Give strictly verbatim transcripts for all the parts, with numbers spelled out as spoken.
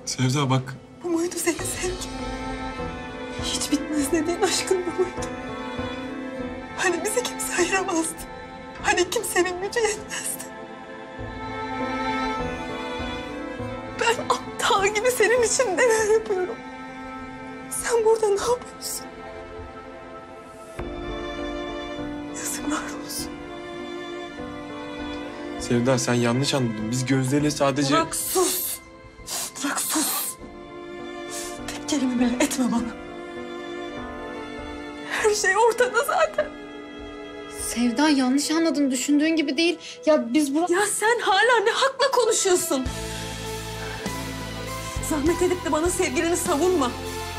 Sevda bak. Bu muydu senin sevgin? Hiç bitmez dediğin aşkın bu muydu? Hani bizi kimse ayıramazdı? Hani kimsenin gücü yetmezdi? Ben aptal gibi senin için neler yapıyorum? Sen burada ne yapıyorsun? Yazıklar olsun. Sevda sen yanlış anladın. Biz Gözde'yle sadece... Burak sus. Burak sus. Tek kelime bile etme bana. Her şey ortada zaten. Sevda yanlış anladın. Düşündüğün gibi değil. Ya biz Burak... Ya sen hala ne hakla konuşuyorsun? Zahmet edip de bana sevgilini savunma.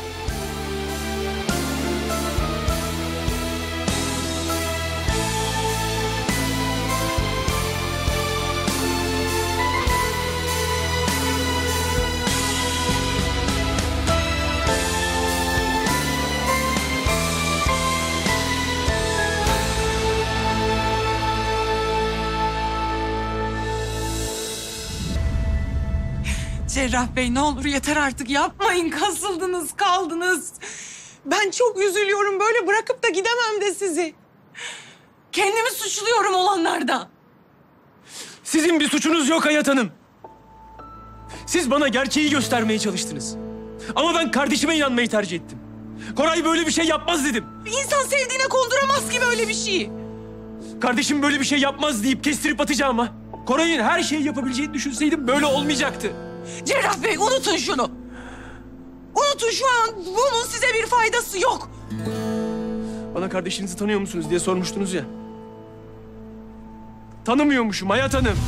Cerrah Bey ne olur yeter artık yapmayın. Kasıldınız kaldınız. Ben çok üzülüyorum, böyle bırakıp da gidemem de sizi. Kendimi suçluyorum olanlardan. Sizin bir suçunuz yok Hayat Hanım. Siz bana gerçeği göstermeye çalıştınız. Ama ben kardeşime inanmayı tercih ettim. Koray böyle bir şey yapmaz dedim. Bir insan sevdiğine konduramaz ki böyle bir şeyi. Kardeşim böyle bir şey yapmaz deyip kestirip atacağıma Koray'ın her şeyi yapabileceğini düşünseydim böyle olmayacaktı. Cerrah Bey unutun şunu. Unutun, şu an bunun size bir faydası yok. Bana kardeşinizi tanıyor musunuz diye sormuştunuz ya. Tanımıyormuşum Hayat Hanım.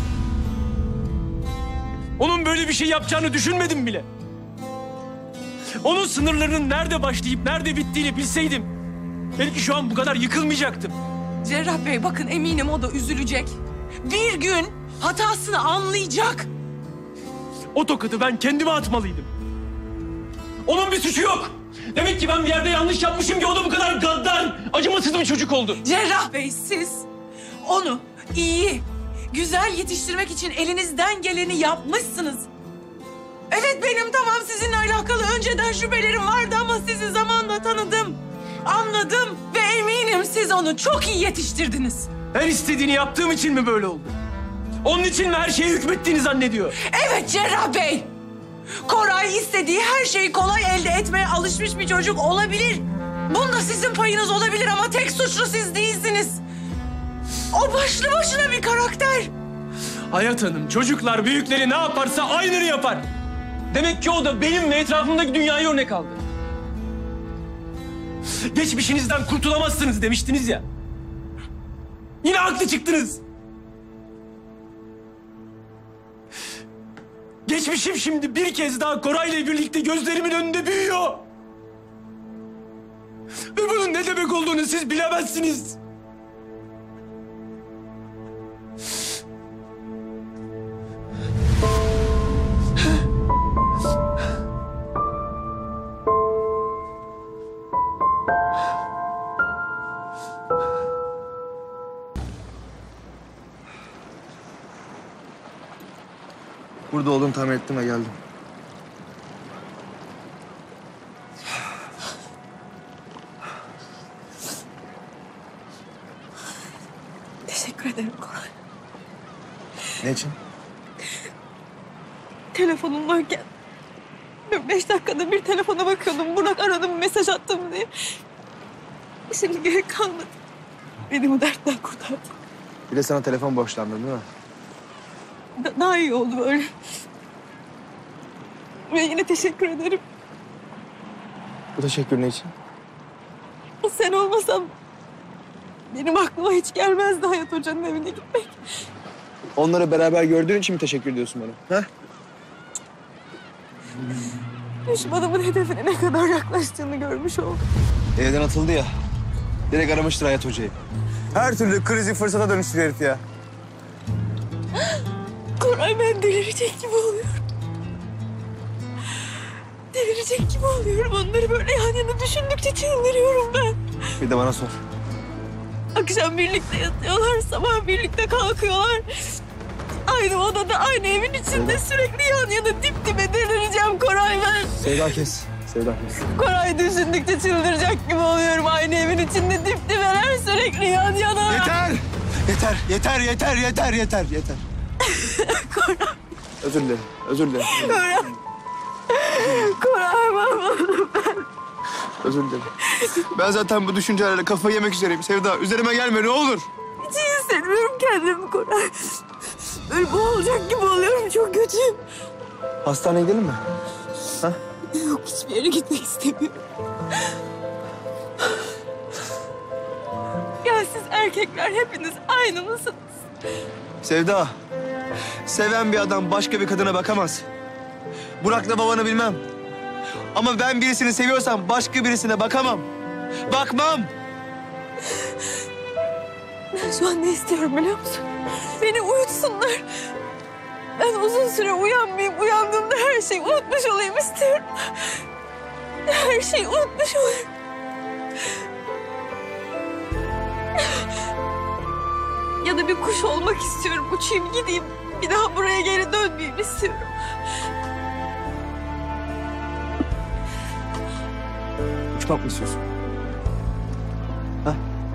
Onun böyle bir şey yapacağını düşünmedim bile. Onun sınırlarının nerede başlayıp nerede bittiğini bilseydim belki şu an bu kadar yıkılmayacaktım. Cerrah Bey bakın, eminim o da üzülecek. Bir gün hatasını anlayacak. O tokadı ben kendime atmalıydım. Onun bir suçu yok. Demek ki ben bir yerde yanlış yapmışım ki o da bu kadar gaddar, acımasız bir çocuk oldu. Cerrah Bey siz onu iyi, güzel yetiştirmek için elinizden geleni yapmışsınız. Evet benim tamam sizinle alakalı önceden şüphelerim vardı ama sizi zamanla tanıdım, anladım ve eminim siz onu çok iyi yetiştirdiniz. Her istediğini yaptığım için mi böyle oldu? Onun için mi her şeye hükmettiğini zannediyor? Evet Cerrah Bey. Koray istediği her şeyi kolay elde etmeye alışmış bir çocuk olabilir. Bunda sizin payınız olabilir ama tek suçlu siz değilsiniz. O başlı başına bir karakter. Hayat Hanım, çocuklar büyükleri ne yaparsa aynını yapar. Demek ki o da benim ve etrafımdaki dünyayı örnek aldı. Geçmişinizden kurtulamazsınız demiştiniz ya. Yine haklı çıktınız. Geçmişim şimdi bir kez daha Koray'la birlikte gözlerimin önünde büyüyor. Ve bunun ne demek olduğunu siz bilemezsiniz. Burada olduğunu tahmin ettim ve geldim. Teşekkür ederim Koray. Ne için? Telefonum varken beş dakikada bir telefona bakıyordum. Burak aradım, mesaj attım diye. Şimdi gerek kalmadı. Beni bu dertten kurtardın. Bir de sana telefon borçlandım değil mi? Da- daha iyi oldu böyle. Ve yine teşekkür ederim. Bu teşekkür ne için? Sen olmasan benim aklıma hiç gelmezdi Hayat Hoca'nın evine gitmek. Onları beraber gördüğün için mi teşekkür ediyorsun bana? Ha? Düşmanımın hedefine ne kadar yaklaştığını görmüş oldum. Evden atıldı ya. Direkt aramıştır Hayat Hoca'yı. Her türlü krizi fırsata dönüştürüyor herif ya. Koray, ben delirecek gibi oluyorum. Delirecek gibi oluyorum. Onları böyle yan yana düşündükçe çıldırıyorum ben. Bir de bana sor. Akşam birlikte yatıyorlar, sabah birlikte kalkıyorlar. Aynı odada, aynı evin içinde sürekli yan yana dip dibe delireceğim Koray. Sevda kes. Sevda kes. Koray düşündükçe çıldıracak gibi oluyorum. Aynı evin içinde dip dibeler sürekli yan yana. Yeter! Yeter, yeter, yeter, yeter, yeter, yeter. Koray, Özür dilerim, özür dilerim. Koray. Koray mahvoldum ben. Özür dilerim. Ben zaten bu düşüncelerle kafayı yemek üzereyim Sevda. Üzerime gelme ne olur. Hiç iyi hissetmiyorum kendimi Koray. Böyle boğulacak gibi oluyorum. Çok kötüyüm. Hastaneye gidelim mi? Ha? Yok, hiçbir yere gitmek istemiyorum. Ya siz erkekler hepiniz aynı mısınız? Sevda, seven bir adam başka bir kadına bakamaz. Burak'la babanı bilmem. Ama ben birisini seviyorsam başka birisine bakamam. Bakmam. Ben şu an ne istiyorum biliyor musun? Beni uyutsunlar. Ben uzun süre uyanmayayım. Uyandığımda her şeyi unutmuş olayım istiyorum. Her şeyi unutmuş olayım. Ya da bir kuş olmak istiyorum. Uçayım gideyim. Bir daha buraya geri dönmeyeyim istiyorum. Uçmak mı istiyorsun? Ha?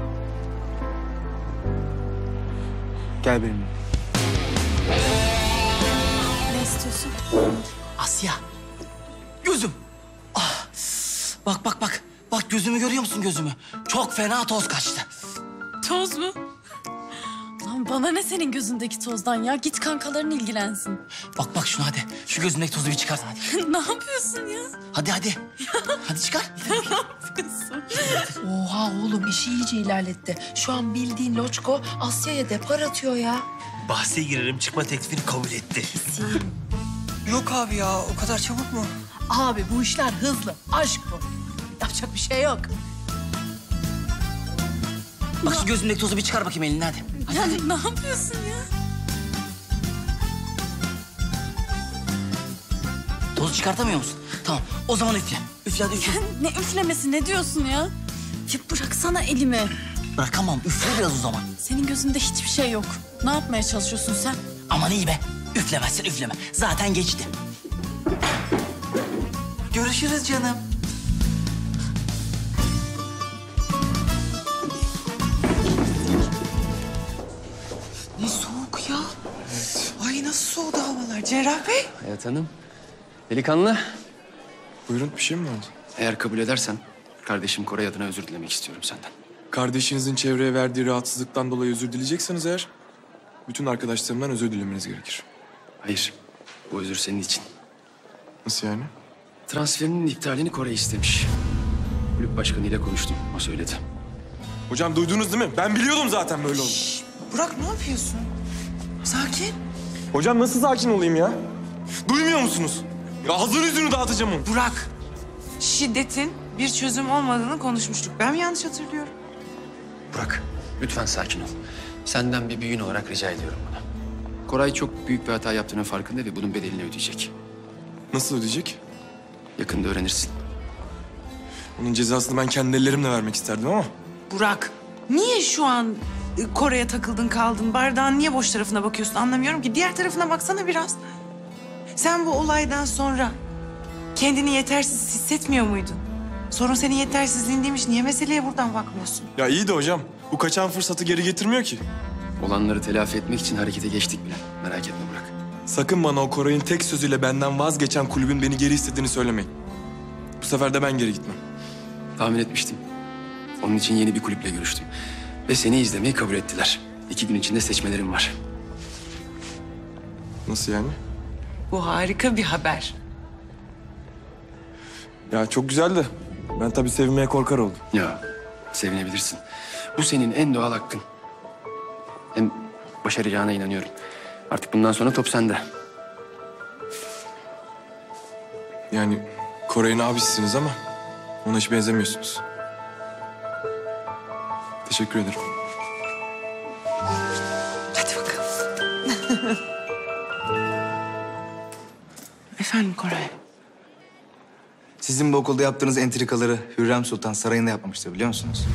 Gel benimle. Ne istiyorsun? Asya. Gözüm. Ah. Bak bak bak. Bak gözümü görüyor musun gözümü? Çok fena toz kaçtı. Toz mu? Lan bana ne senin gözündeki tozdan ya? Git kankaların ilgilensin. Bak bak şunu hadi. Şu gözündeki tozu bir çıkart hadi. Ne yapıyorsun ya? Hadi hadi. Hadi çıkar. Ne yapıyorsun? Oha oğlum işi iyice ilerletti. Şu an bildiğin Loçko Asya'ya depar atıyor ya. Bahse girerim çıkma teklifini kabul etti. Yok abi ya, o kadar çabuk mu? Abi bu işler hızlı. Aşk bu. Yapacak bir şey yok. Bak şu gözündeki tozu bir çıkar bakayım elinden hadi. Hadi, Ya hadi. ne yapıyorsun ya? Tozu çıkartamıyor musun? Tamam o zaman üfle. Üfle hadi üfle. Ne üflemesi, ne diyorsun ya? Ya bıraksana elimi. Bırakamam üfle biraz o zaman. Senin gözünde hiçbir şey yok. Ne yapmaya çalışıyorsun sen? Aman iyi be. Üflemezsen üfleme. Zaten geçti. Görüşürüz canım. Ne soğuk ya. Ay nasıl soğudu havalar Cerrah Bey. Hayat Hanım, delikanlı. Buyurun, bir şey mi oldu? Eğer kabul edersen kardeşim Koray adına özür dilemek istiyorum senden. Kardeşinizin çevreye verdiği rahatsızlıktan dolayı özür dileyecekseniz eğer... ...bütün arkadaşlarımdan özür dilemeniz gerekir. Hayır, bu özür senin için. Nasıl yani? Transferinin iptalini Koray istemiş. Kulüp başkanıyla konuştum, o söyledi. Hocam duydunuz değil mi? Ben biliyordum zaten böyle olduğunu. Burak ne yapıyorsun? Sakin. Hocam nasıl sakin olayım ya? Duymuyor musunuz? Ya ağzını yüzünü dağıtacağım onu. Burak, şiddetin bir çözüm olmadığını konuşmuştuk. Ben mi yanlış hatırlıyorum? Burak, lütfen sakin ol. Senden bir büyüğün olarak rica ediyorum bunu. Koray çok büyük bir hata yaptığının farkında ve bunun bedelini ödeyecek. Nasıl ödeyecek? Yakında öğrenirsin. Onun cezasını ben kendi ellerimle vermek isterdim ama... Burak, niye şu an e, Kore'ye takıldın kaldın? Bardağın niye boş tarafına bakıyorsun anlamıyorum ki. Diğer tarafına baksana biraz. Sen bu olaydan sonra kendini yetersiz hissetmiyor muydun? Sorun senin yetersizliğin değilmiş. Niye meseleye buradan bakmıyorsun? Ya iyi de hocam, bu kaçan fırsatı geri getirmiyor ki. Olanları telafi etmek için harekete geçtik bile. Merak etme Burak. Sakın bana o Koray'ın tek sözüyle benden vazgeçen kulübün beni geri istediğini söylemeyin. Bu sefer de ben geri gitmem. Tahmin etmiştim. Onun için yeni bir kulüple görüştüm. Ve seni izlemeyi kabul ettiler. İki gün içinde seçmelerim var. Nasıl yani? Bu harika bir haber. Ya çok güzel de ben tabii sevinmeye korkar oldum. Ya sevinebilirsin. Bu senin en doğal hakkın. Hem başaracağına inanıyorum. Artık bundan sonra top sende. Yani Koray'ın abisisiniz ama ona hiç benzemiyorsunuz. Teşekkür ederim. Hadi bakalım. Efendim Koray. Sizin bu okulda yaptığınız entrikaları Hürrem Sultan Sarayı'nda yapmamıştır biliyor musunuz?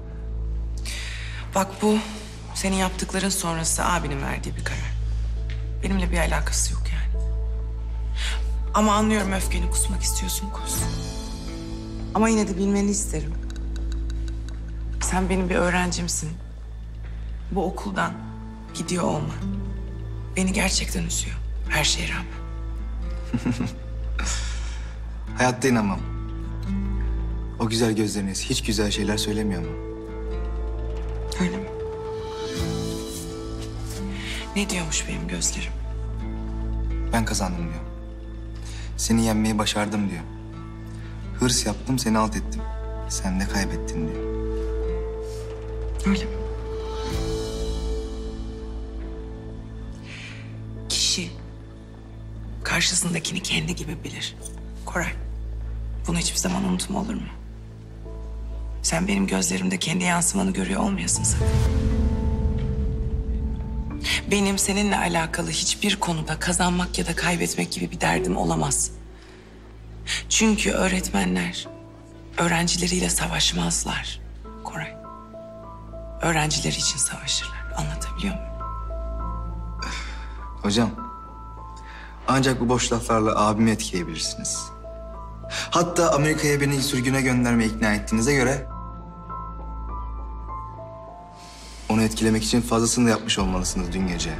Bak bu senin yaptıkların sonrası abinin verdiği bir karar. Benimle bir alakası yok yani. Ama anlıyorum, öfkeni kusmak istiyorsun, kus. Ama yine de bilmeni isterim. Sen benim bir öğrencimsin. Bu okuldan gidiyor olman beni gerçekten üzüyor, her şeye rağmen. Hayatta inanmam. O güzel gözleriniz hiç güzel şeyler söylemiyor mu? Öyle mi? Ne diyormuş benim gözlerim? Ben kazandım diyor. Seni yenmeyi başardım diyor. Hırs yaptım, seni alt ettim. Sen de kaybettin diyor. Öyle mi? Kişi karşısındakini kendi gibi bilir. Koray, bunu hiçbir zaman unutma, olur mu? Sen benim gözlerimde kendi yansımanı görüyor olmayasın sakın. Benim seninle alakalı hiçbir konuda kazanmak ya da kaybetmek gibi bir derdim olamaz. Çünkü öğretmenler öğrencileriyle savaşmazlar Koray. Öğrencileri için savaşırlar. Anlatabiliyor muyum? Hocam, ancak bu boş laflarla abimi etkileyebilirsiniz. Hatta Amerika'ya beni sürgüne göndermeye ikna ettiğinize göre... onu etkilemek için fazlasını da yapmış olmalısınız dün gece.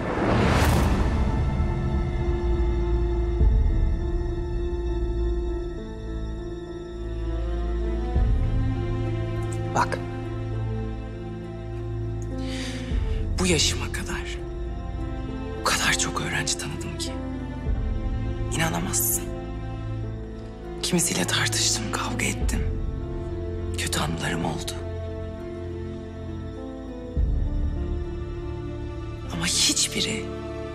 Bak. Bu yaşıma kadar o kadar çok öğrenci tanıdım ki. İnanamazsın. Kimisiyle tartıştım, kavga ettim. Kötü anılarım oldu. Ama hiçbiri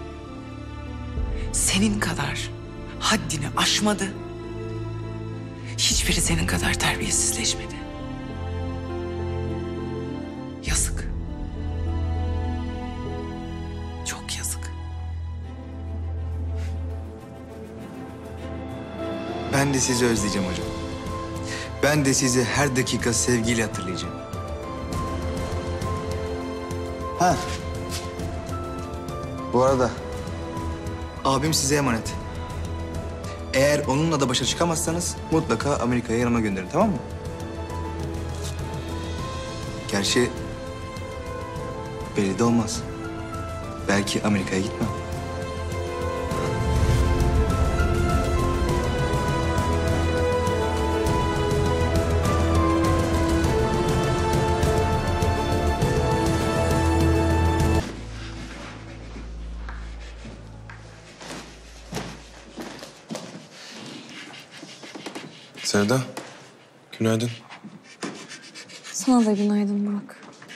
senin kadar haddini aşmadı. Hiçbiri senin kadar terbiyesizleşmedi. Yazık. Çok yazık. Ben de sizi özleyeceğim hocam. Ben de sizi her dakika sevgiyle hatırlayacağım. Ha. Bu arada abim size emanet. Eğer onunla da başa çıkamazsanız mutlaka Amerika'ya yanıma gönderin, tamam mı? Gerçi belli de olmaz. Belki Amerika'ya gitmem. Sevda, günaydın. Sana da günaydın Burak.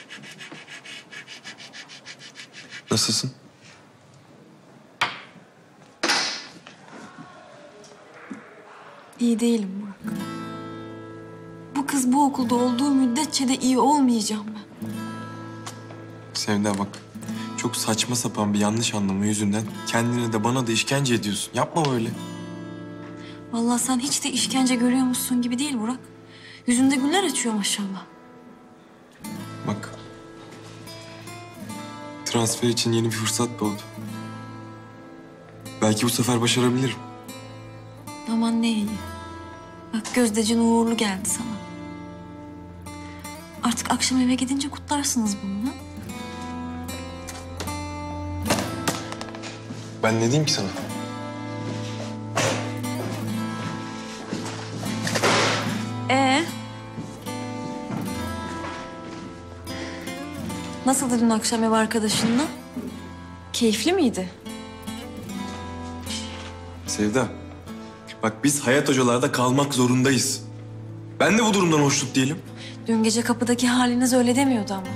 Nasılsın? İyi değilim Burak. Bu kız bu okulda olduğu müddetçe de iyi olmayacağım ben. Sevda bak, çok saçma sapan bir yanlış anlama yüzünden kendine de bana da işkence ediyorsun. Yapma böyle. Vallahi sen hiç de işkence görüyormuşsun gibi değil Burak. Yüzünde güller açıyor maşallah. Bak, transfer için yeni bir fırsat doğdu. Belki bu sefer başarabilirim. Aman ne iyi. Bak gözdecin uğurlu geldi sana. Artık akşam eve gidince kutlarsınız bunu, ha? Ben ne diyeyim ki sana? Ee? Nasıldı dün akşam ev arkadaşınla? Keyifli miydi? Sevda, bak biz hayat hocalarda kalmak zorundayız. Ben de bu durumdan hoşnut değilim. Dün gece kapıdaki haliniz öyle demiyordu ama.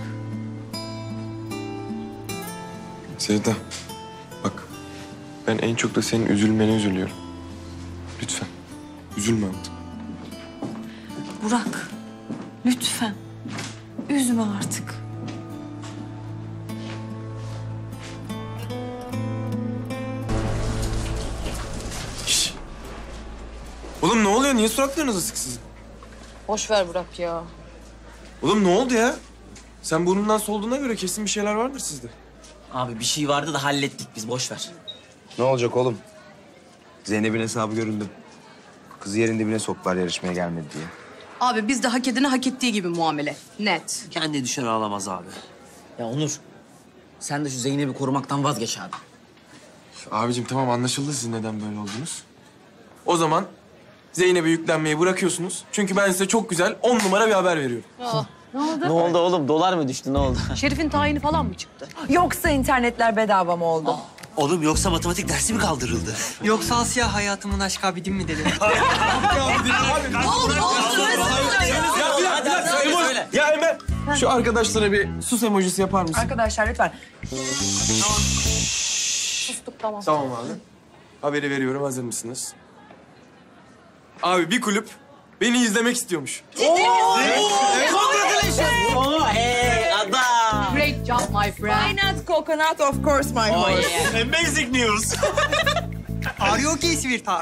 Sevda, bak ben en çok da senin üzülmene üzülüyorum. Lütfen, üzülme artık. Burak, lütfen. Üzme artık. Şş. Oğlum ne oluyor? Niye suratlarınız asık sizin? Boş ver Burak ya. Oğlum ne oldu ya? Sen burnundan solduğuna göre kesin bir şeyler vardır sizde. Abi bir şey vardı da hallettik biz, boş ver. Ne olacak oğlum? Zeynep'in hesabı göründü. Kızı yerin dibine soktular yarışmaya gelmedi diye. Abi biz de hak edene hak ettiği gibi muamele. Net. Kendi düşen ağlamaz abi. Ya Onur, sen de şu Zeynep'i korumaktan vazgeç abi. Abicim tamam anlaşıldı siz neden böyle oldunuz. O zaman Zeynep'e yüklenmeyi bırakıyorsunuz. Çünkü ben size çok güzel on numara bir haber veriyorum. Ne oldu oğlum? Dolar mı düştü, ne oldu? Şerif'in tayini falan mı çıktı? Yoksa internetler bedava mı oldu? Oğlum yoksa matematik dersi mi kaldırıldı? Yoksa Asya hayatımın aşk abidim mi dedi? Ya Emel, şu arkadaşlara bir sus emojisi yapar mısın? Arkadaşlar lütfen. Sustuk tamam. Tamam abi. Haberi veriyorum, hazır mısınız? Abi bir kulüp beni izlemek istiyormuş. Hey adam! Great job my friend. Why not coconut, of course my horse. Amazing news. Are you okay sweetheart?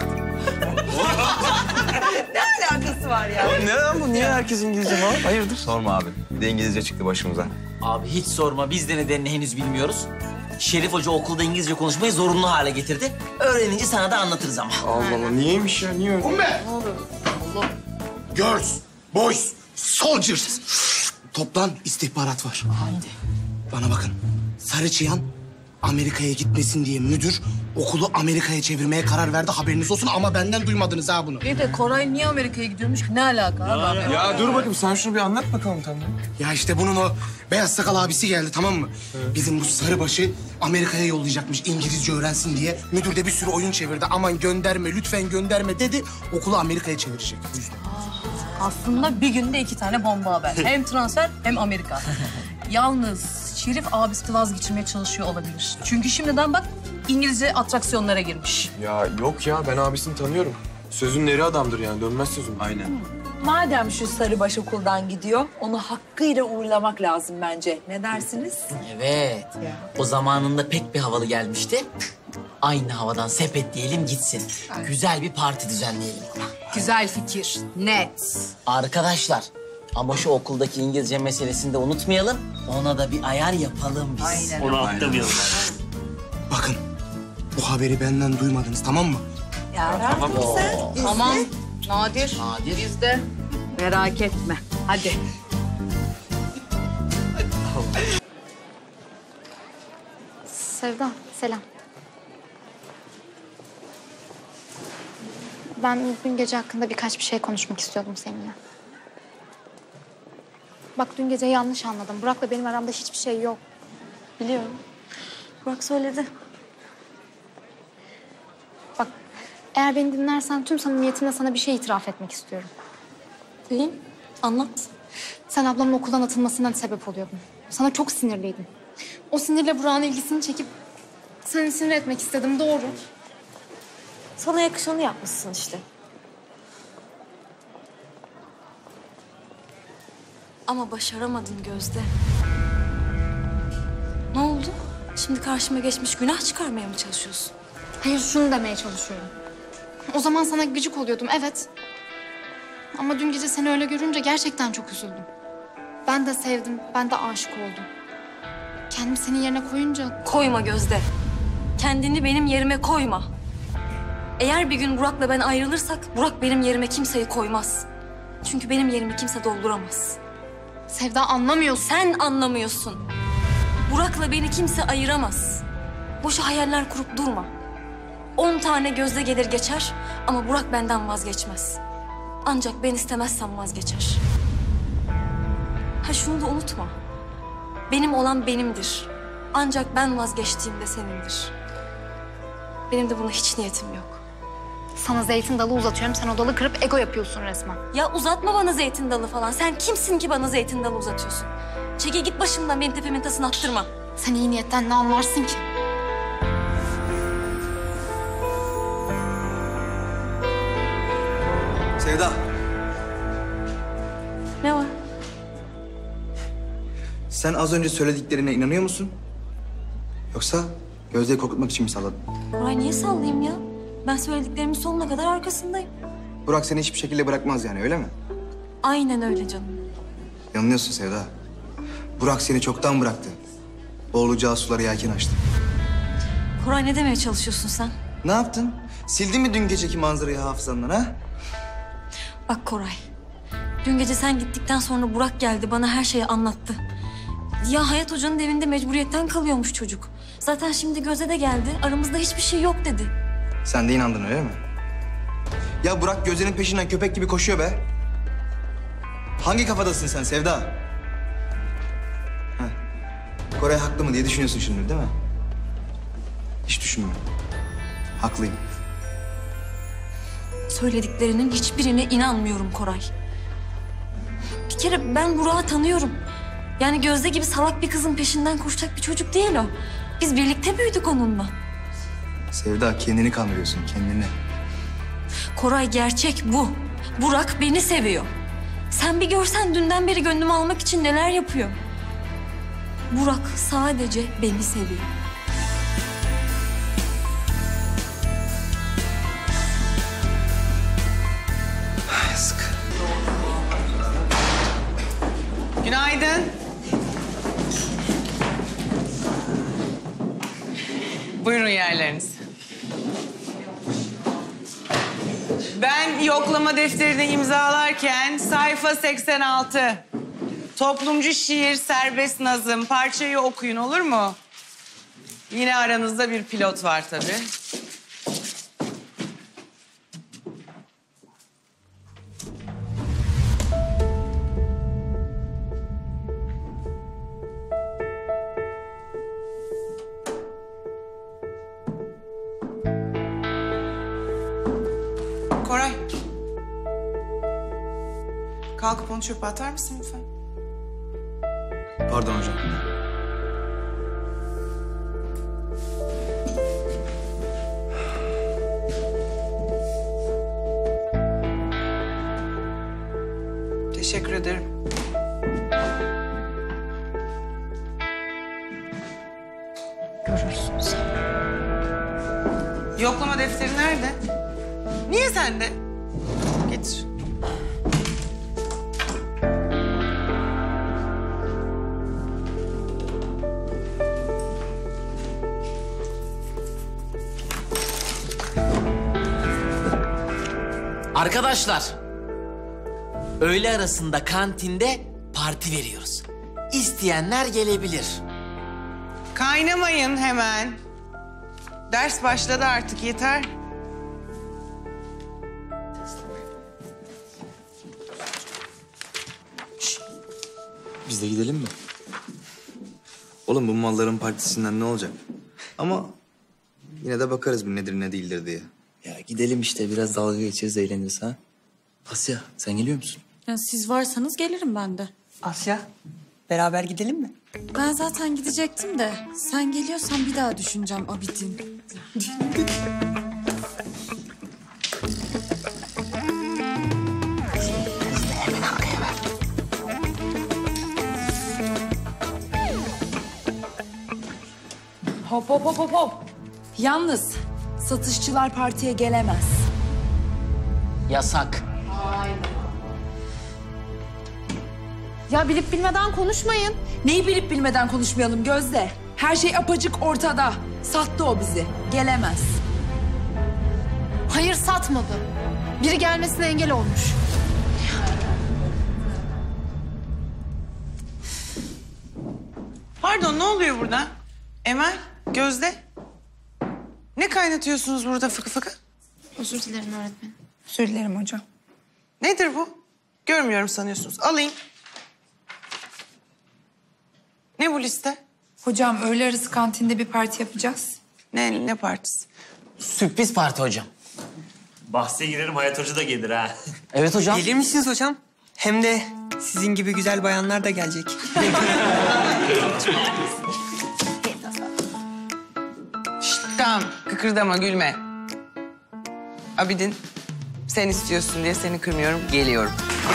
Ne alakası var ya? Ne lan bu? Niye herkes İngilizce falan? Hayırdır? Sorma abi. Bir de İngilizce çıktı başımıza. Abi hiç sorma, biz de nedenini henüz bilmiyoruz. Şerif Hoca okulda İngilizce konuşmayı zorunlu hale getirdi. Öğrenince sana da anlatırız ama. Allah Allah, niyeymiş ya? Niye öyle? Girls, boys, soldiers. Toplan, istihbarat var. Haydi. Bana bakın. Sarı Çıyan Amerika'ya gitmesin diye müdür okulu Amerika'ya çevirmeye karar verdi. Haberiniz olsun ama benden duymadınız ha bunu. Bir de Koray niye Amerika'ya gidiyormuş ki? Ne alaka abi? Ya dur bakayım, sen şunu bir anlat bakalım tamam. Ya işte bunun o beyaz sakal abisi geldi, tamam mı? Bizim bu sarıbaşı Amerika'ya yollayacakmış İngilizce öğrensin diye. Müdür de bir sürü oyun çevirdi. Aman gönderme, lütfen gönderme dedi. Okulu Amerika'ya çevirecek. O yüzden. Aslında bir günde iki tane bomba haber. Hem transfer hem Amerika. Yalnız Şerif abisini vazgeçirmeye çalışıyor olabilir. Çünkü şimdiden bak İngilizce atraksiyonlara girmiş. Ya yok ya, ben abisini tanıyorum. Sözün eri adamdır yani, dönmez sözün. Aynen. Madem şu sarıbaş okuldan gidiyor, onu hakkıyla uğurlamak lazım bence. Ne dersiniz? Evet. O zamanında pek bir havalı gelmişti. Aynı havadan sepetleyelim gitsin. Güzel bir parti düzenleyelim. Güzel fikir. Net. Arkadaşlar, ama şu okuldaki İngilizce meselesini de unutmayalım. Ona da bir ayar yapalım biz. Aynen. Onu atlamayalım. Bakın, bu haberi benden duymadınız, tamam mı? Ya tamam. Sen, Tamam. Nadir. Nadir. Biz de merak etme. Hadi. Sevda, selam. Ben dün gece hakkında birkaç bir şey konuşmak istiyordum seninle. Bak dün gece yanlış anladım. Burak'la benim aramda hiçbir şey yok. Biliyorum. Burak söyledi. Bak eğer beni dinlersen tüm samimiyetimle sana bir şey itiraf etmek istiyorum. Bileyim. Anlat. Sen ablamın okuldan atılmasına sebep oluyordun. Sana çok sinirliydim. O sinirle Burak'ın ilgisini çekip seni sinir etmek istedim, doğru. Sana yakışanı yapmışsın işte. Ama başaramadın Gözde. Ne oldu? Şimdi karşıma geçmiş günah çıkarmaya mı çalışıyorsun? Hayır, şunu demeye çalışıyorum. O zaman sana gıcık oluyordum, evet. Ama dün gece seni öyle görünce gerçekten çok üzüldüm. Ben de sevdim, ben de aşık oldum. Kendimi senin yerine koyunca... Koyma Gözde. Kendini benim yerime koyma. Eğer bir gün Burak'la ben ayrılırsak Burak benim yerime kimseyi koymaz. Çünkü benim yerimi kimse dolduramaz. Sevda, anlamıyorsun. Sen anlamıyorsun. Burak'la beni kimse ayıramaz. Boşa hayaller kurup durma. On tane Gözde gelir geçer ama Burak benden vazgeçmez. Ancak ben istemezsem vazgeçer. Ha şunu da unutma. Benim olan benimdir. Ancak ben vazgeçtiğimde senindir. Benim de buna hiç niyetim yok. Sana zeytin dalı uzatıyorum, sen o dalı kırıp ego yapıyorsun resmen. Ya uzatma bana zeytin dalı falan. Sen kimsin ki bana zeytin dalı uzatıyorsun? Çekil git başımdan, benim tepemin tasını attırma. Sen iyi niyetten ne anlarsın ki? Sevda, Ne var? sen az önce söylediklerine inanıyor musun? Yoksa Gözde'yi korkutmak için mi salladın? Ay niye sallayayım ya? Ben söylediklerimin sonuna kadar arkasındayım. Burak seni hiçbir şekilde bırakmaz yani, öyle mi? Aynen öyle canım. Yanılıyorsun Sevda. Burak seni çoktan bıraktı. Boğulacağı sulara yelken açtım. Koray ne demeye çalışıyorsun sen? Ne yaptın? Sildin mi dün geceki manzarayı hafızandan ha? Bak Koray, dün gece sen gittikten sonra Burak geldi bana her şeyi anlattı. Ya Hayat Hoca'nın evinde mecburiyetten kalıyormuş çocuk. Zaten şimdi Gözde de geldi, aramızda hiçbir şey yok dedi. Sen de inandın öyle mi? Ya Burak Gözde'nin peşinden köpek gibi koşuyor be. Hangi kafadasın sen Sevda? Heh. Koray haklı mı diye düşünüyorsun şimdi değil mi? Hiç düşünme. Haklıyım. Söylediklerinin hiçbirine inanmıyorum Koray. Bir kere ben Burak'ı tanıyorum. Yani Gözde gibi salak bir kızın peşinden koşacak bir çocuk değil o. Biz birlikte büyüdük onunla. Sevda kendini kandırıyorsun kendini. Koray gerçek bu. Burak beni seviyor. Sen bir görsen dünden beri gönlümü almak için neler yapıyor. Burak sadece beni seviyor. Yazık. Günaydın. Buyurun yerleriniz. Ben yoklama defterini imzalarken sayfa seksen altı. Toplumcu şiir, serbest nazım. Parçayı okuyun olur mu? Yine aranızda bir pilot var tabii. Koray. Kalkıp onu çöpe atar mısın lütfen? Pardon hocam. Teşekkür ederim. Görürsün sen. Yoklama defteri nerede? Niye sende? Getir. Arkadaşlar, öğle arasında kantinde parti veriyoruz. İsteyenler gelebilir. Kaynamayın hemen. Ders başladı artık yeter. Biz de gidelim mi? Oğlum bu malların partisinden ne olacak? Ama yine de bakarız bu nedir ne değildir diye. Ya gidelim işte biraz dalga geçeriz eğleniriz ha. Asya sen geliyor musun? Ya siz varsanız gelirim ben de. Asya, beraber gidelim mi? Ben zaten gidecektim de sen geliyorsan bir daha düşüneceğim Abidin. Hop hop hop hop hop. Yalnız satışçılar partiye gelemez. Yasak. Ya bilip bilmeden konuşmayın. Neyi bilip bilmeden konuşmayalım Gözde? Her şey apacık ortada. Sattı o bizi. Gelemez. Hayır satmadı. Biri gelmesine engel olmuş. Pardon ne oluyor burada? Emel, Gözde. Ne kaynatıyorsunuz burada fıkı fıkı? Özür dilerim öğretmenim. Özür dilerim hocam. Nedir bu? Görmüyorum sanıyorsunuz. Alayım. Ne bu liste? Hocam öğle arası kantinde bir parti yapacağız. Ne, ne partisi? Sürpriz parti hocam. Bahse girerim Hayat Hoca da gelir ha. Evet hocam. Gelir misiniz hocam? Hem de sizin gibi güzel bayanlar da gelecek. Şşt, tamam, kıkırdama, gülme. Abidin, sen istiyorsun diye seni kırmıyorum, geliyorum.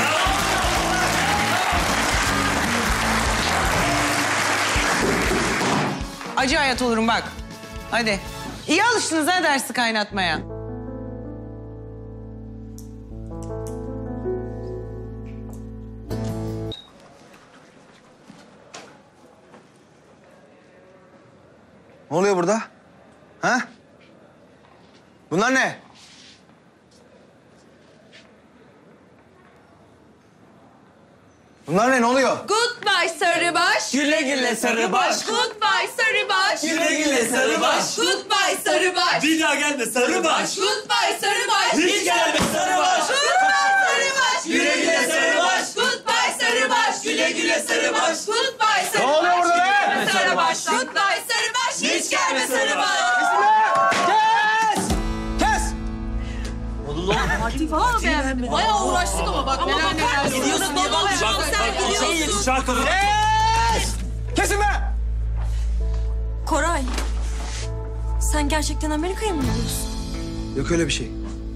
Acı hayat olurum bak. Hadi. İyi alıştınız ha dersi kaynatmaya. burada? Ha? Bunlar ne? Bunlar ne? Ne oluyor? Goodbye Sarıbaş. Güle güle Sarıbaş. Goodbye Sarıbaş. Güle güle Sarıbaş. Goodbye Sarıbaş. Bir daha gelme Sarıbaş. Goodbye Sarıbaş. Hiç gelme Sarıbaş. Goodbye Sarıbaş. Güle güle Sarıbaş. Goodbye Sarıbaş. Güle güle Sarıbaş. Goodbye Sarıbaş. Ne oluyor burada be? Sarıbaş. Goodbye Sarıbaş. Hiç gelme Sarıbaş. Kes! Kes! Hadi var be. Bayağı uğraştık ama bak. Ama bakar mısın? Gidiyorsun diye bak. Sen gidiyorsun. Şarkı. Kes! Kesin be! Koray. Sen gerçekten Amerika'ya mı gidiyorsun? Yok öyle bir şey.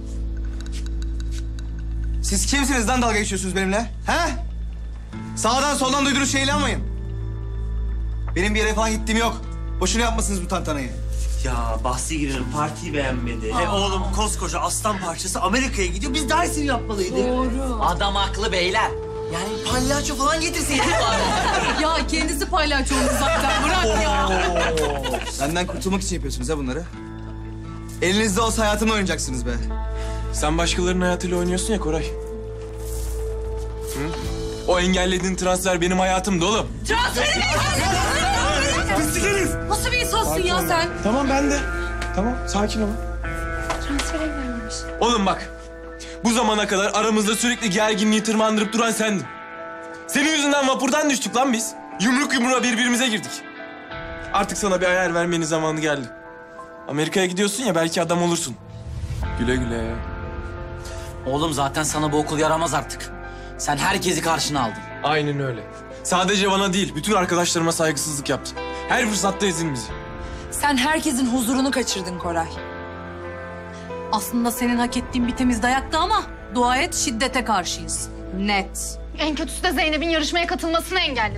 Siz kimsiniz lan dalga geçiyorsunuz benimle? He? Sağdan soldan duyduğunuz şeyle almayın. Benim bir yere falan gittiğim yok. Boşuna yapmasınız bu tantanayı. Ya bahsi girerim partiyi beğenmedi. E oğlum koskoca aslan parçası Amerika'ya gidiyor. Biz daha iyisini yapmalıydık. Doğru. Adam haklı beyler. Yani palyaço falan getirseydik bari. Ya kendisi palyaço oldu zaten. Bırak ya. Benden kurtulmak için yapıyorsunuz ha bunları. Elinizde olsa hayatımla oynayacaksınız be. Sen başkalarının hayatıyla oynuyorsun ya Koray. Hı? O engellediğin transfer benim hayatımda oğlum. Transferi mi? Pislik herif! Nasıl bir insansın ya sen? Tamam ben de. Tamam sakin ol. Transfere gelmemiş. Oğlum bak. Bu zamana kadar aramızda sürekli gerginliği tırmandırıp duran sendin. Senin yüzünden vapurdan düştük lan biz. Yumruk yumruğa birbirimize girdik. Artık sana bir ayar vermenin zamanı geldi. Amerika'ya gidiyorsun ya belki adam olursun. Güle güle. Oğlum zaten sana bu okul yaramaz artık. Sen herkesi karşına aldın. Aynen öyle. Sadece bana değil, bütün arkadaşlarıma saygısızlık yaptın. Her fırsatta ezin bizi. Sen herkesin huzurunu kaçırdın Koray. Aslında senin hak ettiğin bir temiz dayaktı ama dua et şiddete karşıyız. Net. En kötüsü de Zeynep'in yarışmaya katılmasını engelledi.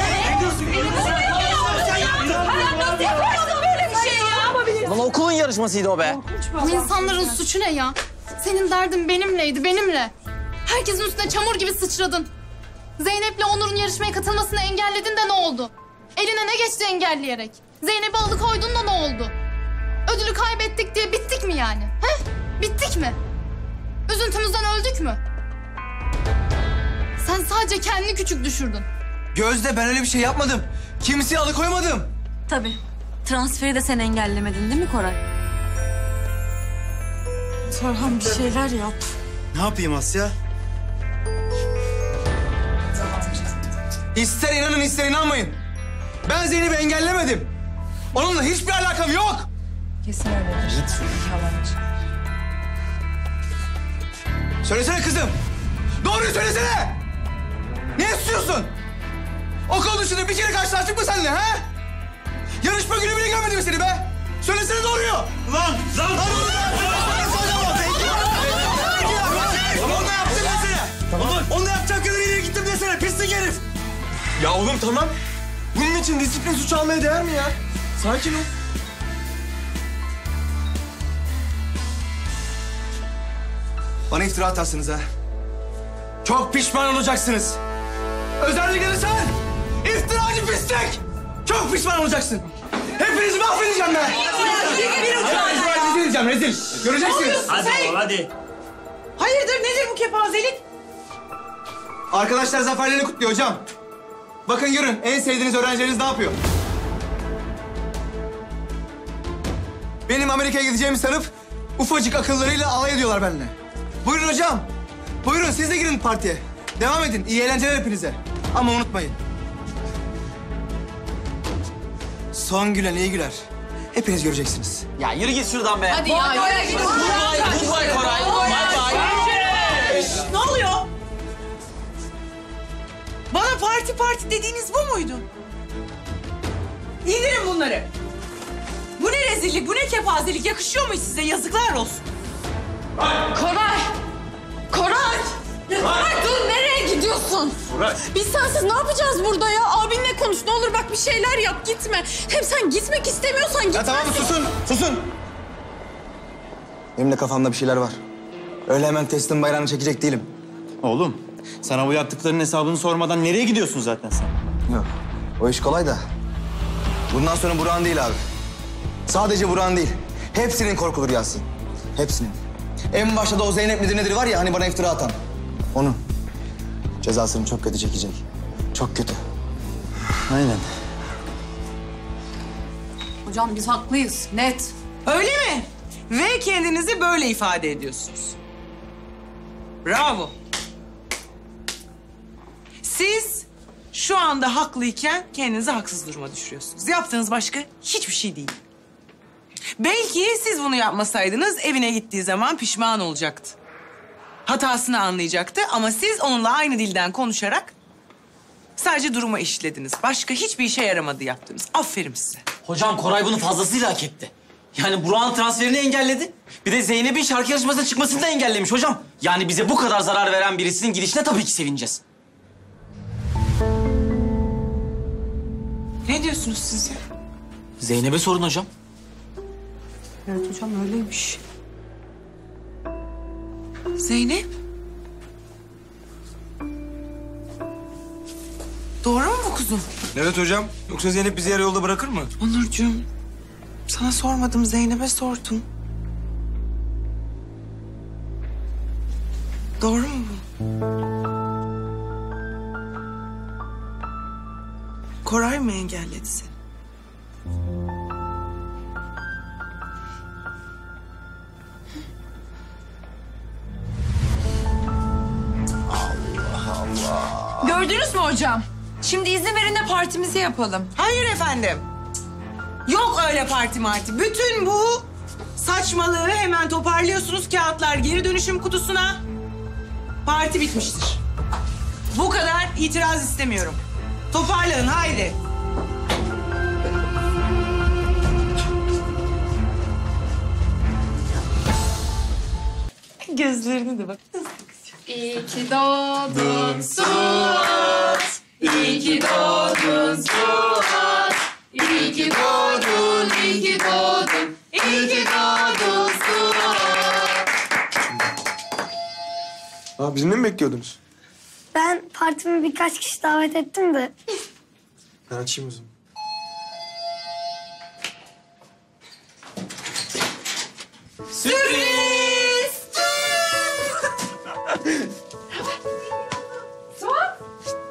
Nasıl yaparsın böyle bir şey ya? Lan okulun yarışmasıydı o be. Bu insanların suçu ne ya? Senin derdin benimleydi, benimle. Herkesin üstüne çamur gibi sıçradın. Zeynep'le Onur'un yarışmaya katılmasını engelledin de ne oldu? Eline ne geçti engelleyerek? Zeynep'i alıkoydun da ne oldu? Ödülü kaybettik diye bittik mi yani? He? Bittik mi? Üzüntümüzden öldük mü? Sen sadece kendini küçük düşürdün. Gözde ben öyle bir şey yapmadım. Kimseyi alıkoymadım. Tabii. Transferi de sen engellemedin değil mi Koray? Tarhan bir şeyler yap. Ne yapayım Asya? İster inanın ister inanmayın. Ben Zeynep'i engellemedim. Onunla hiçbir alakam yok. Kesin öyledir. Yalancı. Söylesene kızım. Doğruyu söylesene. Ne istiyorsun? Okul dışında bir kere karşılaştık mı seninle ha? Yarışma günü bile görmedim seni be. Söylesene doğruyu. Lan! Lan! Lan oğlum onu yaptım desene. Tamam. Onu yapacak kadar ileri gittim desene. Pislik herif. Ya oğlum tamam. Bunun için disiplin suçu almaya değer mi ya? Sakin ol. Bana iftira atarsınız ha. Çok pişman olacaksınız. Özellikle de sen. İftiracı pislik. Çok pişman olacaksın. Hepinizi mahvedeceğim ben. Rezil edeceğim, rezil. Göreceksiniz. Hadi oğlum hadi. Hayırdır nedir bu kepazelik? Arkadaşlar zaferlerini kutluyor hocam. Bakın görün en sevdiğiniz öğrencileriniz ne yapıyor? Benim Amerika'ya gideceğimi sanıp ufacık akıllarıyla alay ediyorlar benimle. Buyurun hocam. Buyurun siz de girin partiye. Devam edin. İyi eğlenceler hepinize. Ama unutmayın. Son gülen iyi güler. Hepiniz göreceksiniz. Ya yürü git şuradan be. Hadi ya. Goodbye, goodbye Koray. Bye bye. Ne oluyor? Bana parti parti dediğiniz bu muydu? İndirin bunları. Bu ne rezillik, bu ne kepazelik? Yakışıyor mu size? Yazıklar olsun. Koray! Koray! Koray dur nereye gidiyorsun? Koray. Biz sensiz ne yapacağız burada ya? Abinle konuş ne olur bak bir şeyler yap gitme. Hem sen gitmek istemiyorsan Ya gitmezsin. tamam susun, susun. Benim de kafamda bir şeyler var. Öyle hemen testin bayrağını çekecek değilim. Oğlum, sana bu yaptıklarının hesabını sormadan nereye gidiyorsun zaten sen? Yok, o iş kolay da. Bundan sonra Burak'ın değil abi. Sadece Burak'ın değil, hepsinin korkulu rüyası. Hepsinin. En başta da o Zeynep midir nedir var ya hani bana iftira atan. Onun cezasını çok kötü çekecek. Çok kötü. Aynen. Hocam biz haklıyız. Net. Öyle mi? Ve kendinizi böyle ifade ediyorsunuz. Bravo. Siz şu anda haklıyken kendinizi haksız duruma düşürüyorsunuz. Yaptığınız başka hiçbir şey değil. Belki siz bunu yapmasaydınız evine gittiği zaman pişman olacaktı. Hatasını anlayacaktı ama siz onunla aynı dilden konuşarak sadece duruma işlediniz. Başka hiçbir işe yaramadı yaptığınız. Aferin size. Hocam Koray bunu fazlasıyla hak etti. Yani Burak'ın transferini engelledi. Bir de Zeynep'in şarkı yarışmasına çıkmasını da engellemiş hocam. Yani bize bu kadar zarar veren birisinin gidişine tabii ki sevineceğiz. Ne diyorsunuz siz ya? Zeynep'e sorun hocam. Evet hocam öyleymiş. Zeynep? Doğru mu bu kuzum? Evet hocam. Yoksa Zeynep bizi yarı yolda bırakır mı? Onurcuğum, sana sormadım, Zeynep'e sordum. Doğru mu bu? Koray mı engelledi seni? Gördünüz mü hocam? Şimdi izin verin de partimizi yapalım. Hayır efendim. Yok öyle parti marti. Bütün bu saçmalığı hemen toparlıyorsunuz. Kağıtlar geri dönüşüm kutusuna. Parti bitmiştir. Bu kadar itiraz istemiyorum. Toparlanın haydi. Gözlerini de bak. İyi ki doğdun Suat. İyi ki doğdun Suat. İyi ki doğdun, iyi ki doğdun. İyi ki doğdun Suat. Aa, bizimle mi bekliyordunuz? Ben partime birkaç kişi davet ettim de. Ben açayım o zaman. Sürpriz! Suat.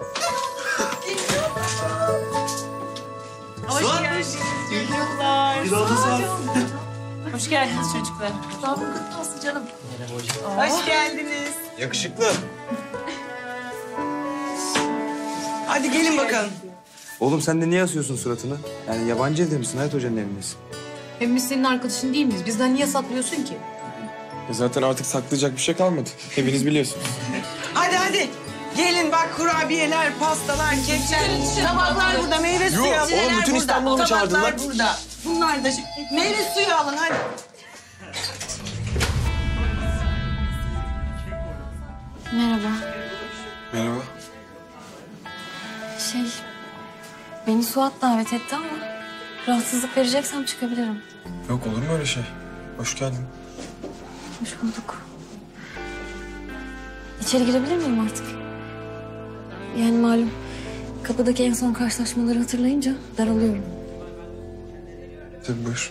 Hoş Suat. geldiniz. İyi yıllar. Bir oldu Suat. Hoş geldiniz çocuklar. Doğum günün kutlu olsun canım. Merhaba hocam. Hoş geldiniz. Yakışıklı. Hadi gelin bakalım. Oğlum sen de niye asıyorsun suratını? Yani yabancı evde misin? Hayat Hoca'nın evindesin. Hem biz senin arkadaşın değil miyiz? Bizden niye saklıyorsun ki? E zaten artık saklayacak bir şey kalmadı. Hepiniz biliyorsunuz. Hadi hadi. Gelin bak kurabiyeler, pastalar, kekler, tabaklar burada, meyve suyu Yok, alın. oğlum, Neler bütün burada? İstanbul'u mu çağırdın Tabaklar lan? burada. Bunlar da meyve suyu alın hadi. Merhaba. Merhaba. Şey, beni Suat davet etti ama rahatsızlık vereceksem çıkabilirim. Yok olur mu öyle şey? Hoş geldin. Hoş bulduk. İçeri girebilir miyim artık? Yani malum kapıdaki en son karşılaşmaları hatırlayınca daralıyorum. Tabii buyur.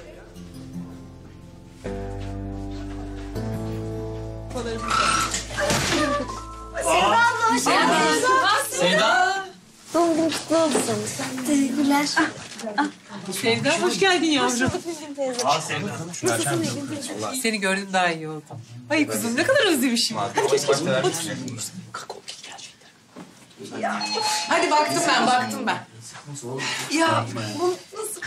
Sevda abla hoş geldiniz. Sevda. Doğum günün kutlu olsun. Teşekkürler. Sevda hoş geldin yavrum. Aa Sevda. Seni gördüm daha iyi oldu. Ay kuzum ne kadar özlemişim. Hadi geç geç. Hadi baktım ben baktım ben. Ya bu nasıl?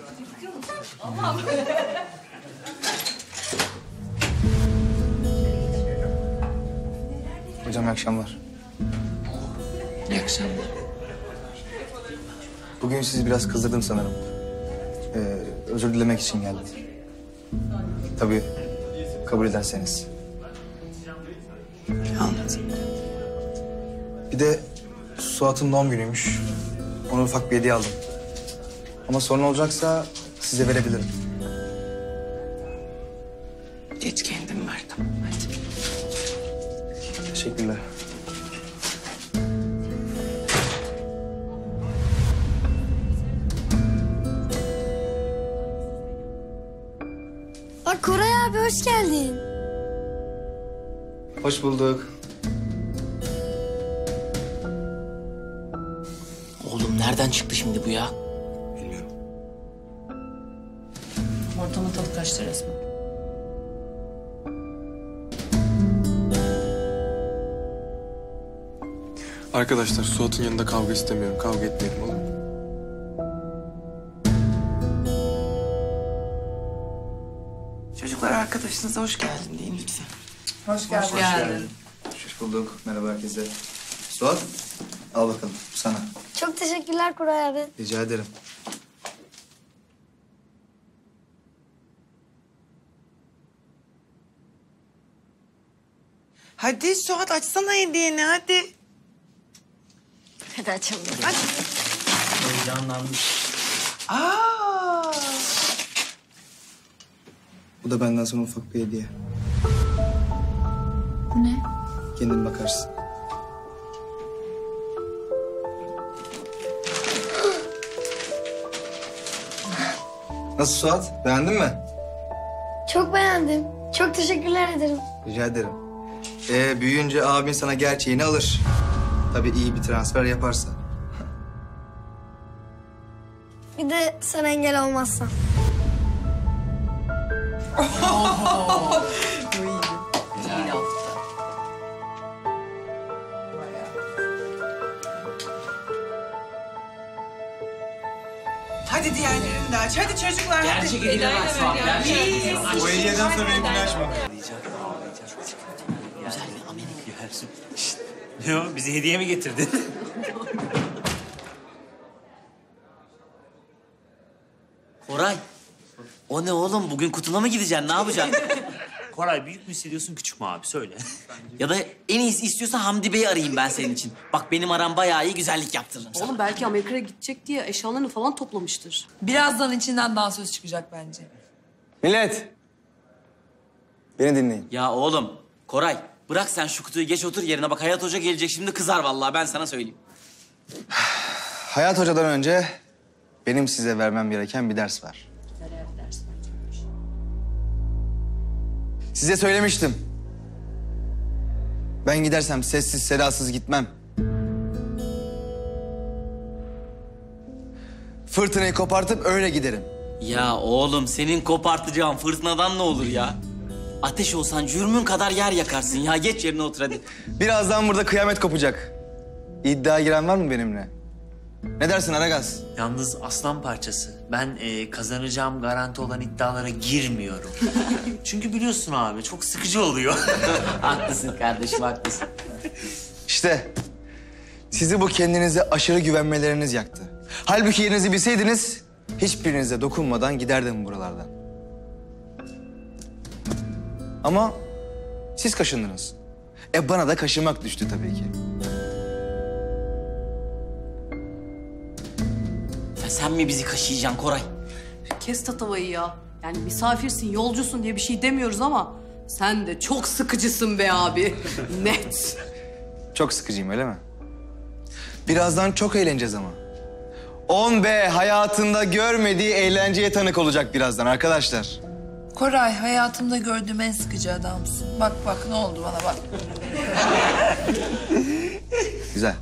Hocam iyi akşamlar. İyi akşamlar. Bugün sizi biraz kızdırdım sanırım. Ee, özür dilemek için geldim. Tabii kabul ederseniz. Anladım. Bir de Suat'ın doğum günüymüş. Ona ufak bir hediye aldım. Ama sorun olacaksa size verebilirim. Geç kendim ver tamam hadi. Teşekkürler. Bak Koray abi hoş geldin. Hoş bulduk. Oğlum nereden çıktı şimdi bu ya? Ortamın tadı kaçtı resmen. Arkadaşlar Suat'ın yanında kavga istemiyorum. Kavga etmeyelim olur mu? Çocuklar arkadaşınıza hoş geldin deyin lütfen. Hoş geldin. Hoş geldin. Hoş bulduk. Merhaba herkese. Suat, al bakalım sana. Çok teşekkürler Koray abi. Rica ederim. Hadi Suat açsana hediyeni hadi. Hadi açalım. Aç. Heyecanlandım. Aa! Bu da benden sana ufak bir hediye. Bu ne? Kendin bakarsın. Nasıl Suat? Beğendin mi? Çok beğendim. Çok teşekkürler ederim. Rica ederim. Ee, büyüyünce abin sana gerçeğini alır. Tabii iyi bir transfer yaparsa. Bir de sen engel olmazsan. Hadi diğerlerini de aç. Hadi çocuklar hadi. Gerçek hediyeler var Suat. Gerçek hediyeler var. Bu hediyeden sonra benimkini açma. Ne o? Bize hediye mi getirdin? Koray. O ne oğlum? Bugün kutuna mı gideceksin? Ne yapacaksın? Koray büyük mü hissediyorsun küçük mü abi? Söyle. Ya da en iyisi istiyorsan Hamdi Bey'i arayayım ben senin için. Bak benim aram bayağı iyi, güzellik yaptırırım sana. Oğlum belki Amerika'ya gidecek diye eşyalarını falan toplamıştır. Birazdan içinden daha söz çıkacak bence. Millet! Beni dinleyin. Ya oğlum Koray bırak sen şu kutuyu, geç otur yerine. Bak Hayat Hoca gelecek şimdi, kızar vallahi, ben sana söyleyeyim. Hayat Hoca'dan önce benim size vermem gereken bir ders var. Size söylemiştim. Ben gidersem sessiz sedasız gitmem. Fırtınayı kopartıp öyle giderim. Ya oğlum senin kopartacağın fırtınadan ne olur ya? Ateş olsan cürmün kadar yer yakarsın ya. Geç yerine otur hadi. Birazdan burada kıyamet kopacak. İddiaya giren var mı benimle? Ne dersin Aragaz? Yalnız aslan parçası. Ben e, kazanacağım garanti olan iddialara girmiyorum. Çünkü biliyorsun abi çok sıkıcı oluyor. Haklısın kardeşim, haklısın. İşte sizi bu kendinize aşırı güvenmeleriniz yaktı. Halbuki yerinizi bilseydiniz hiçbirinize dokunmadan giderdim buralardan. Ama siz kaşındınız. E bana da kaşınmak düştü tabii ki. Ya sen mi bizi kaşıyacaksın Koray? Kes tatavayı ya. Yani misafirsin, yolcusun diye bir şey demiyoruz ama sen de çok sıkıcısın be abi. Net. Çok sıkıcıyım öyle mi? Birazdan çok eğleneceğiz ama. on B hayatında görmediği eğlenceye tanık olacak birazdan arkadaşlar. Koray hayatımda gördüğüm en sıkıcı adamsın. Bak bak ne oldu bana bak. Güzel.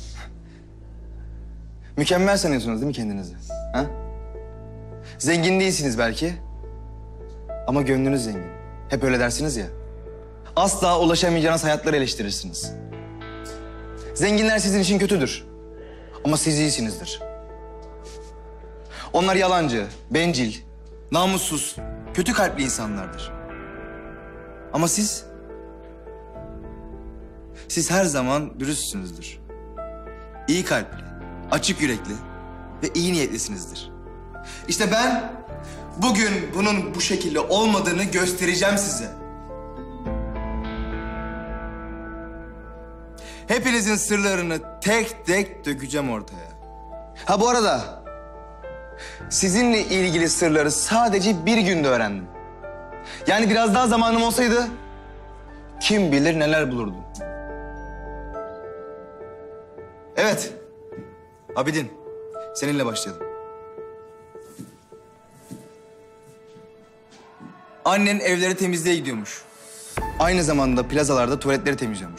Mükemmel sanıyorsunuz değil mi kendinizi? Ha? Zengin değilsiniz belki. Ama gönlünüz zengin. Hep öyle dersiniz ya. Asla ulaşamayacağınız hayatları eleştirirsiniz. Zenginler sizin için kötüdür. Ama siz iyisinizdir. Onlar yalancı, bencil, namussuz, kötü kalpli insanlardır. Ama siz... Siz her zaman dürüstsünüzdür. İyi kalpli, açık yürekli ve iyi niyetlisinizdir. İşte ben bugün bunun bu şekilde olmadığını göstereceğim size. Hepinizin sırlarını tek tek dökeceğim ortaya. Ha bu arada sizinle ilgili sırları sadece bir günde öğrendim. Yani biraz daha zamanım olsaydı kim bilir neler bulurdum. Evet. Abidin, seninle başlayalım. Annen evleri temizliğe gidiyormuş. Aynı zamanda plazalarda tuvaletleri temizliyormuş.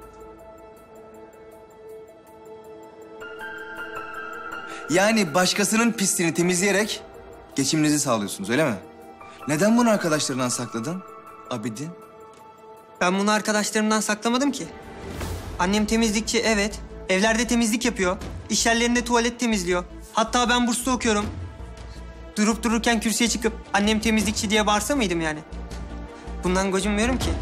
Yani başkasının pisliğini temizleyerek geçiminizi sağlıyorsunuz, öyle mi? Neden bunu arkadaşlarından sakladın Abidin? Ben bunu arkadaşlarımdan saklamadım ki. Annem temizlikçi, evet. Evlerde temizlik yapıyor. İş yerlerinde tuvalet temizliyor. Hatta ben burslu okuyorum. Durup dururken kürsüye çıkıp annem temizlikçi diye bağırsa mıydım yani? Bundan gocunmuyorum ki.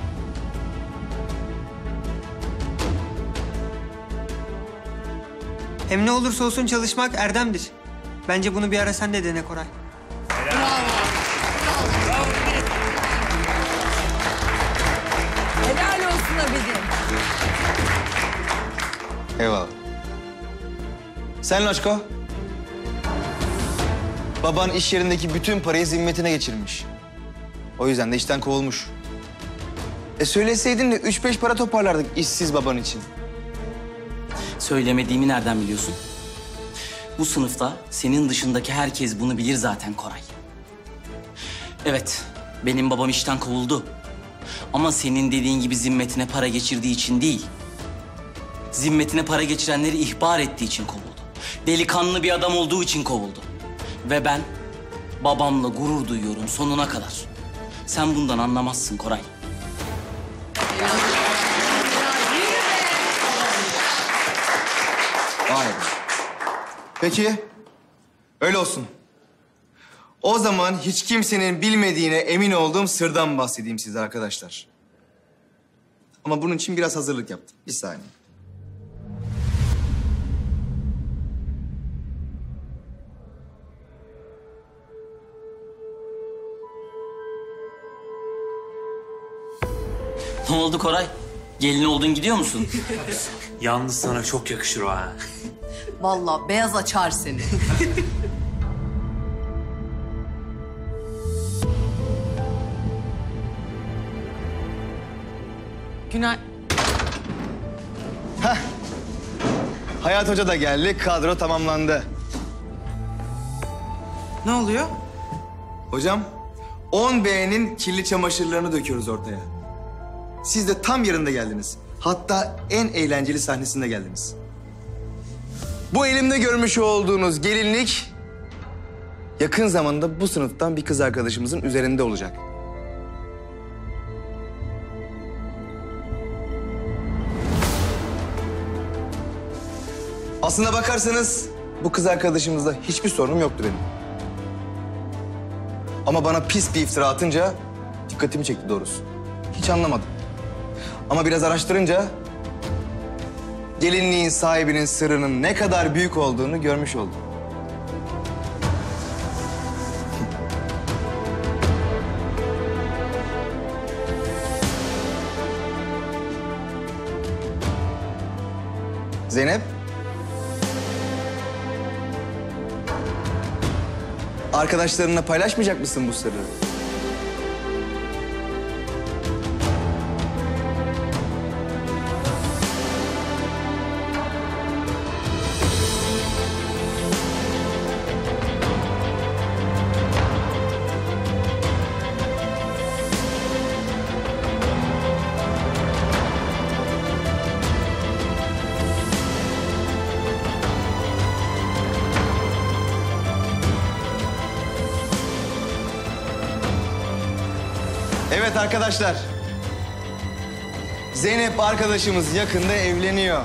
Hem ne olursa olsun çalışmak erdemdir. Bence bunu bir ara sen de dene Koray. Helal olsun Abidin. Eyvallah. Sen Loşko? Baban iş yerindeki bütün parayı zimmetine geçirmiş. O yüzden de işten kovulmuş. E söyleseydin de üç beş para toparlardık işsiz baban için. Söylemediğimi nereden biliyorsun? Bu sınıfta senin dışındaki herkes bunu bilir zaten Koray. Evet, benim babam işten kovuldu. Ama senin dediğin gibi zimmetine para geçirdiği için değil. Zimmetine para geçirenleri ihbar ettiği için kovuldu. Delikanlı bir adam olduğu için kovuldu. Ve ben babamla gurur duyuyorum sonuna kadar. Sen bundan anlamazsın Koray. Vay be. Peki, öyle olsun. O zaman hiç kimsenin bilmediğine emin olduğum sırdan bahsedeyim size arkadaşlar. Ama bunun için biraz hazırlık yaptım. Bir saniye. Ne oldu Koray? Gelin oldun gidiyor musun? Yalnız sana çok yakışır o ha. Vallahi beyaz açar seni. Günay... Heh. Hayat Hoca da geldi, kadro tamamlandı. Ne oluyor? Hocam, on B'nin kirli çamaşırlarını döküyoruz ortaya. Siz de tam yerinde geldiniz. Hatta en eğlenceli sahnesinde geldiniz. Bu elimde görmüş olduğunuz gelinlik... yakın zamanda bu sınıftan bir kız arkadaşımızın üzerinde olacak. Aslına bakarsanız bu kız arkadaşımızla hiçbir sorunum yoktu benim. Ama bana pis bir iftira atınca dikkatimi çekti doğrusu. Hiç anlamadım. Ama biraz araştırınca gelinliğin sahibinin sırrının ne kadar büyük olduğunu görmüş oldum. Zeynep. Arkadaşlarınla paylaşmayacak mısın bu sırrı? Evet arkadaşlar. Zeynep arkadaşımız yakında evleniyor.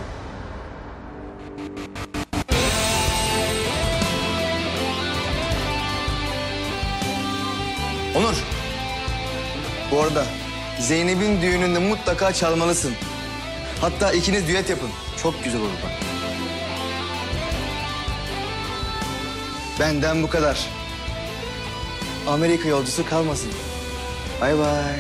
Onur. Bu arada Zeynep'in düğününde mutlaka çalmalısın. Hatta ikiniz düet yapın. Çok güzel olur bak. Benden bu kadar. Amerika yolcusu kalmasın. Bay bay.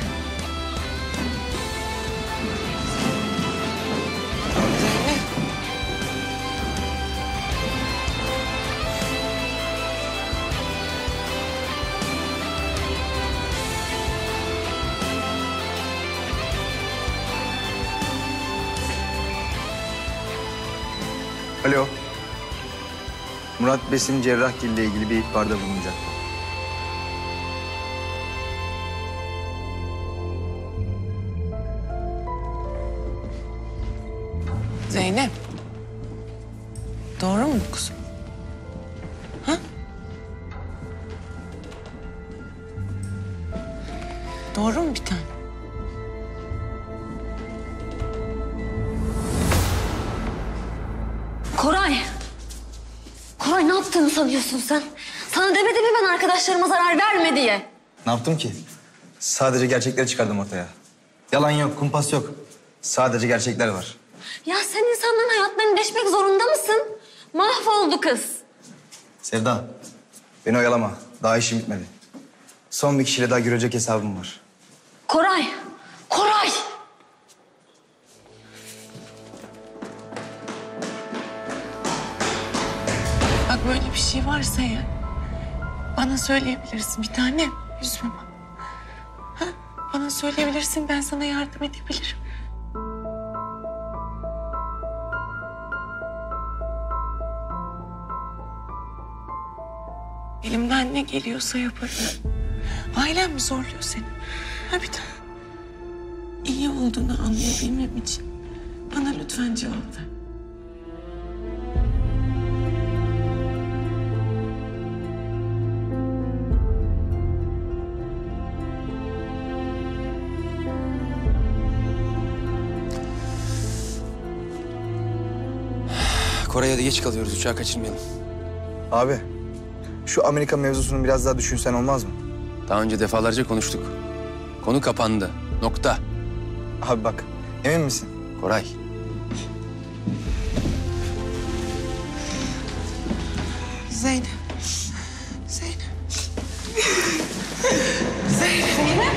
Alo. Murat Besim Cerrahgil ile ilgili bir ihbarda bulunacak. Zeynep. Doğru mu bu kızım? Ha? Doğru mu bir tane? Koray. Koray ne yaptığını sanıyorsun sen? Sana demedim mi ben arkadaşlarıma zarar verme diye? Ne yaptım ki? Sadece gerçekleri çıkardım ortaya. Yalan yok, kumpas yok. Sadece gerçekler var. Ya sen insanların hayatlarını deşmek zorunda mısın? Mahvoldu kız. Sevda, beni oyalama. Daha işim bitmedi. Son bir kişiyle daha görecek hesabım var. Koray. Koray. Bak böyle bir şey varsa ya, bana söyleyebilirsin bir tanem. Üzme bak. Ha? Bana söyleyebilirsin, ben sana yardım edebilirim. Elimden ne geliyorsa yaparım. Ailem mi zorluyor seni? Ha bir tane. İyi olduğunu anlayabilmem için bana lütfen cevap ver. Koray'a da geç kalıyoruz. Uçağı kaçırmayalım. Abi, şu Amerika mevzusunu biraz daha düşünsen olmaz mı? Daha önce defalarca konuştuk. Konu kapandı. Nokta. Abi bak, emin misin? Koray. Zeynep. Zeynep. Zeynep. Zeynep.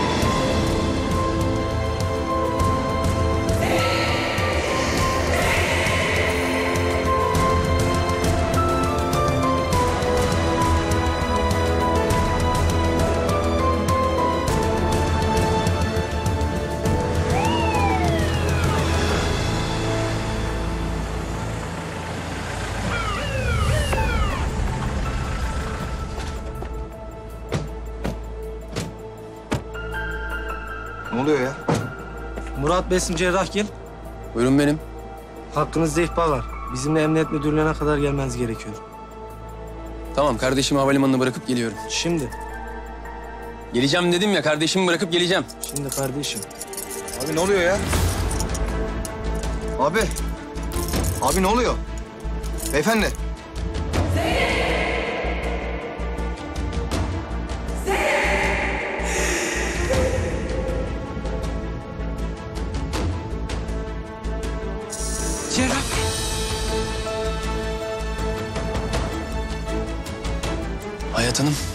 Ne oluyor ya? Murat Besim Cerrahgil. Buyurun benim. Hakkınızda ihbar var. Bizimle emniyet müdürlüğüne kadar gelmeniz gerekiyor. Tamam, kardeşimi havalimanına bırakıp geliyorum. Şimdi. Geleceğim dedim ya, kardeşimi bırakıp geleceğim. Şimdi kardeşim. Abi ne oluyor ya? Abi. Abi ne oluyor? Beyefendi. Cerrah. Hayat Hanım.